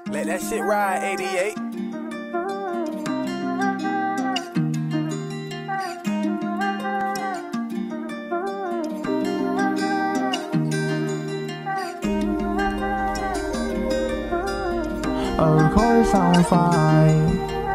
Let that shit ride, 88. Of course I'm fine.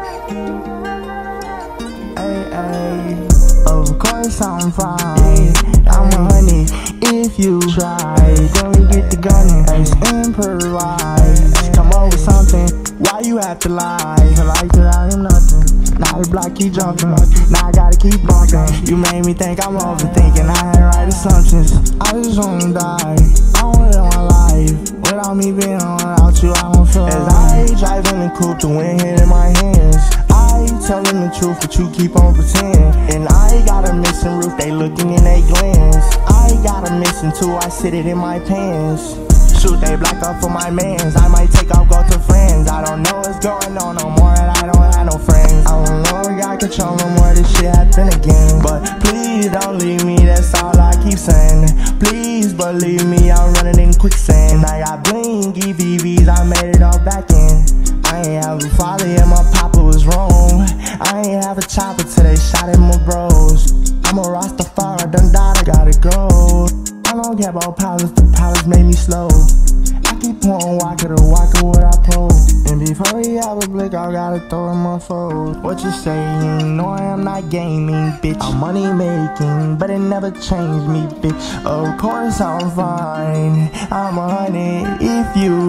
Ay, of course I'm fine. I'm a honey. If you try, then we get the gunning. Let's improvise. Come up with something. Why you have to lie? Like that I am nothing. Now the block keep jumping. Now I gotta keep bumping. You made me think I'm overthinking. I had right assumptions. I just wanna die. I want it on my life. Without me being without you, I don't feel. As I drive in the coupe, the wind hitting my hands. I tell them the truth, but you keep on pretending. And I got a missing roof, they looking in they glance. I got a missing too, I sit it in my pants. Shoot, they black up for my mans. I might take off, go to friends. I don't know what's going on no more, and I don't have no friends. I don't know, we got control no more, this shit happen again. But please don't leave me, that's all I keep saying. Please believe me, I'm running in quicksand. I got blingy VVs, I made it all back in. I ain't have a father and my papa was wrong. I ain't have a chopper till they shot at my bros. I'm a Rastafari, done died, I gotta go. I don't care about pilots, the pilots made me slow. I keep pouring vodka to vodka what I pour. And before we have a blick, I gotta throw in my fold. What you saying? No, I am not gaming, bitch. I'm money making, but it never changed me, bitch. Of course I'm fine. I'm a honey if you,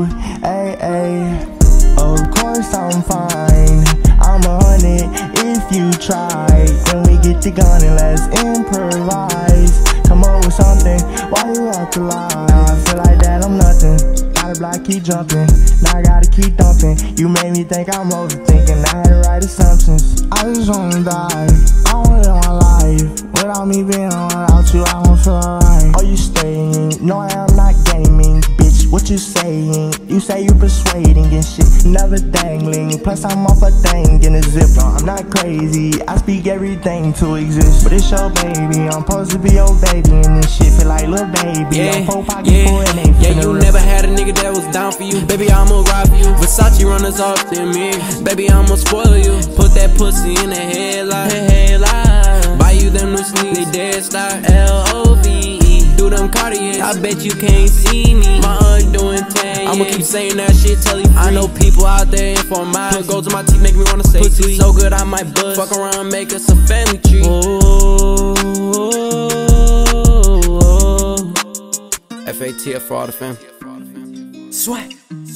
ay. Of course I'm fine. I'm a honey if you try. Then we get the gun and let's improvise. Come up with something, why you have to lie? Now I feel like that I'm nothing. Gotta block, keep jumping. Now I gotta keep dumping. You made me think I'm overthinking. I had the right assumptions. I just wanna die. I want it on my life. Without me being without you, I don't feel alright. Are you staying? No, I am not gaming, bitch. What you saying? You say you persuading and shit, never dangling. Plus I'm off a thing in a zip. No, I'm not crazy. I speak everything to exist. But it's your baby. I'm supposed to be your baby, and this shit feel like little baby. I'm 4 pockets full and ain't finna you rip. never had a nigga that was down for you. Baby, I'ma ride for you. Versace runners off than me. Baby, I'ma spoil you. Put that pussy in the headline. Buy you them new sneakers, they dead stock. L-O-V-E. Do them Cartiers. I bet you can't see me. My aunt doing 10. I'ma keep saying that shit till he free. I know people out there in for mine. Put gold to my teeth, make me wanna say pussy so good I might bust. Fuck around, make us a family tree. FATF for all the fam. Sway.